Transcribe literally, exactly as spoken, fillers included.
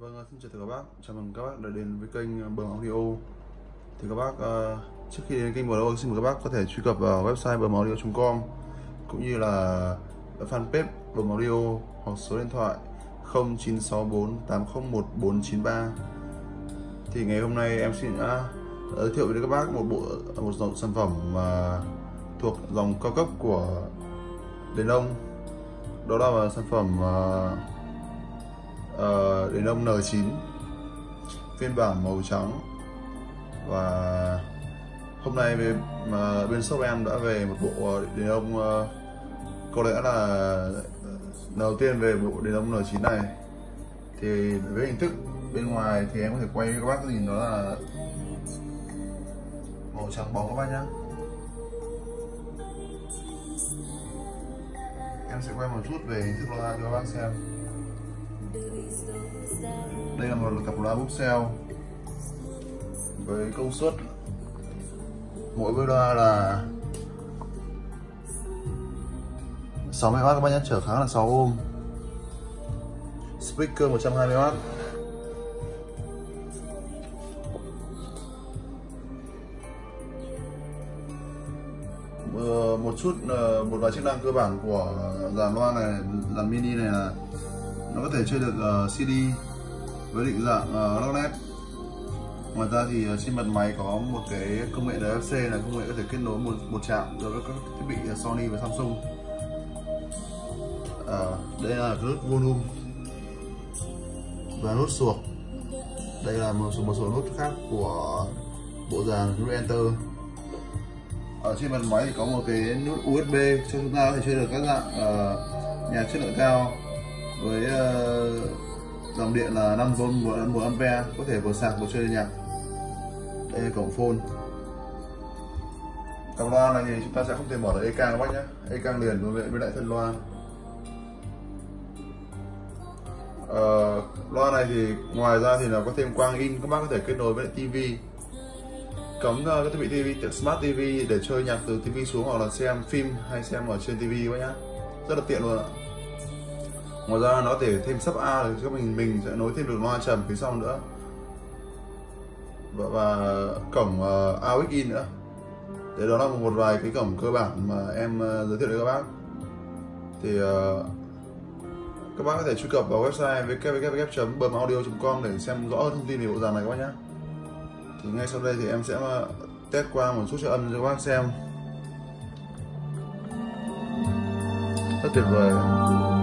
Vâng, xin chào tất cả các bác, chào mừng các bác đã đến với kênh Bờm Audio. Thì các bác uh, trước khi đến kênh Bờm Audio, xin mời các bác có thể truy cập vào website bờm audio chấm com cũng như là fanpage Bờm Audio hoặc số điện thoại không chín sáu bốn tám không một bốn chín ba. Thì ngày hôm nay em xin đã giới thiệu với các bác một bộ một dòng sản phẩm mà thuộc dòng cao cấp của đèn ông. Đó là sản phẩm uh, uh, đèn ông N chín phiên bản màu trắng. Và hôm nay bên, mà bên shop em đã về một bộ đèn ông uh, có lẽ là đầu tiên về bộ đèn ông N chín này. Thì với hình thức bên ngoài thì em có thể quay cho các bác nhìn, đó là màu trắng bóng các bác nhá. Em sẽ quay một chút về hình thức loa cho các bác xem. Đây là một cặp loa Buxell với công suất mỗi với loa là sáu mươi oát các bác nhé, trở kháng là sáu ohm. Speaker một trăm hai mươi oát. Một chút một vài chức năng cơ bản của dàn loa này, dàn mini này là nó có thể chơi được uh, xê đê với định dạng uh, Rocknet. Ngoài ra thì trên mặt máy có một cái công nghệ en ép xê là công nghệ có thể kết nối một một chạm đối với các thiết bị Sony và Samsung. À, đây là cái nút volume và nút suộc. Đây là một số một số nút khác của bộ dàn, nút Enter. Ở trên mặt máy thì có một cái nút u ét bê cho chúng ta có thể chơi được các dạng uh, nhạc chất lượng cao với uh, dòng điện là năm vôn một ampe, có thể vừa sạc vừa chơi nhạc. Đây là cổng phone. Cặp loa này thì chúng ta sẽ không thể mở được e-cang các bác nhé, e-cang liền với lại thân loa. Uh, loa này thì ngoài ra thì là có thêm quang in, các bác có thể kết nối với lại tivi, cắm uh, các thiết bị tivi, smart tivi để chơi nhạc từ tivi xuống hoặc là xem phim hay xem ở trên tivi các bác nhá, rất là tiện luôn ạ. Ngoài ra nó có thể thêm sub A để cho mình mình sẽ nối thêm được loa trầm phía sau nữa, và, và cổng uh, a u ích in nữa. Đấy, đó là một vài cái cổng cơ bản mà em uh, giới thiệu đến các bác. Thì uh, các bác có thể truy cập vào website w w w chấm bờm audio chấm com để xem rõ hơn thông tin về bộ dàn này các bác nhé. Thì ngay sau đây thì em sẽ test qua một chút cho âm cho các bác xem. Rất tuyệt vời.